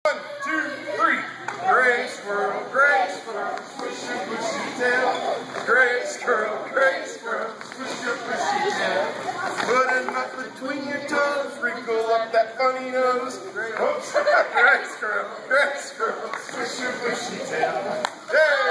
1, 2, 3. Gray squirrel, squish your bushy tail. Gray squirrel, squish your bushy tail. Put a nut between your toes, wrinkle up that funny nose. Oops. Gray squirrel, squish your bushy tail. Hey!